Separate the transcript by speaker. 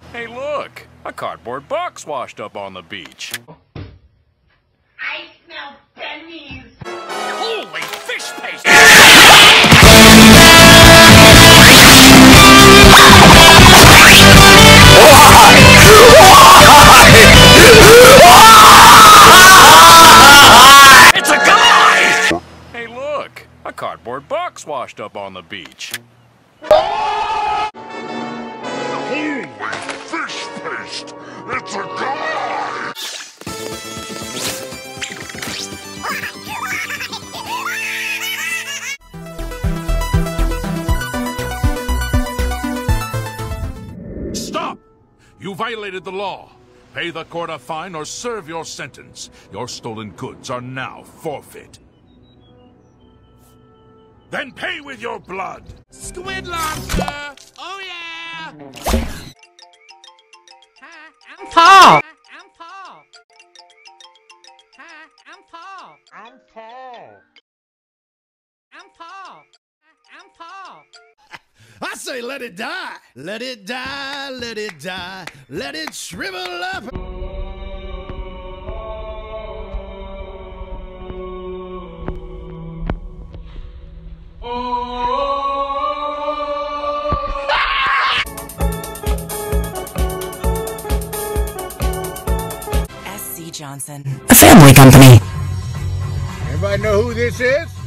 Speaker 1: Hey, look! A cardboard box washed up on the beach.
Speaker 2: I smell pennies.
Speaker 1: Holy fish paste! It's a guy! Hey, look! A cardboard box washed up on the beach.
Speaker 3: Holy fish paste! It's a guy!
Speaker 4: Stop! You violated the law. Pay the court a fine or serve your sentence. Your stolen goods are now forfeit. Then pay with your blood!
Speaker 5: Squid lobster! Oh yeah! Hi, I'm Paul! I'm Paul! Hi, I'm Paul!
Speaker 3: I'm Paul.
Speaker 5: I'm Paul! I'm Paul!
Speaker 6: I say let it die. Let it die, let it die. Let it shrivel up.
Speaker 7: SC Johnson, a family company.
Speaker 3: Everybody know who this is?